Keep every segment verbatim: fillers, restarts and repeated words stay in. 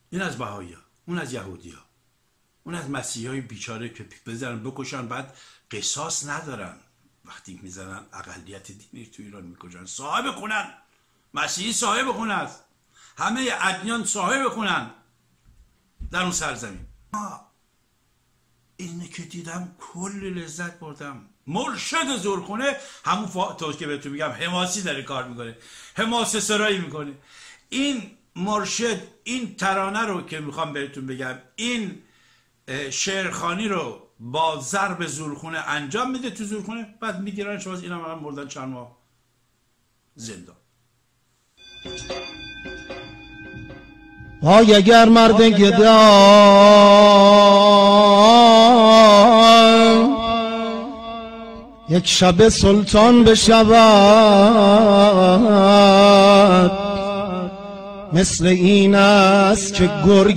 این از بهایی ها، اون از یهودی ها، اون از مسیحی های بیچاره که بزنن بکشن بعد قصاص ندارن. وقتی میزنن اقلیت دینی تو ایران میکشن، صاحب خونن، مسیحی صاحب خونه است، همه ادیان صاحب خونن در اون سرزمین. اینه که دیدم کل لذت بردم. مرشد زورخونه همون فا... تو که بهتون میگم حماسی داره کار میکنه، حماسه سرایی میکنه. این مرشد این ترانه رو که میخوام بهتون بگم، این شعرخوانی رو با ضرب زورخونه انجام میده تو زورخونه، بعد میگیرن شما. اینا هم مردن چند ماه زندان. وای اگر مرد گدا یک شب سلطان بشود، مثل این است که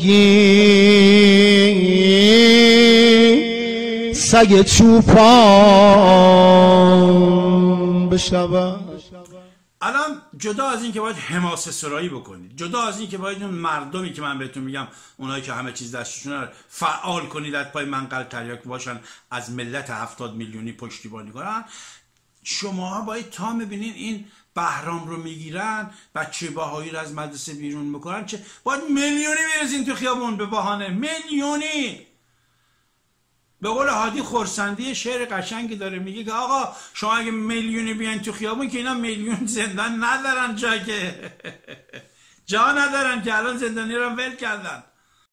گرگی سگ چوپان بشود. الان جدا از این که باید حماسه سرایی بکنید، جدا از این که باید اون مردمی که من بهتون میگم اونایی که همه چیز دستشون فعال کنید، از پای منقل تریاک باشن، از ملت هفتاد میلیونی پشتیبانی کنن، شما باید تا میبینین این بهرام رو میگیرن، بچه بهایی رو از مدرسه بیرون میکنن، چه باید میلیونی میرزین تو خیابون به بهانه میلیونی. به قول هادی خورسندی شعر قشنگی داره، میگه که آقا شما اگه میلیونی بیان تو خیابون که اینا میلیون زندان ندارن، جا که جا ندارن که الان زندانی رو ول کردن.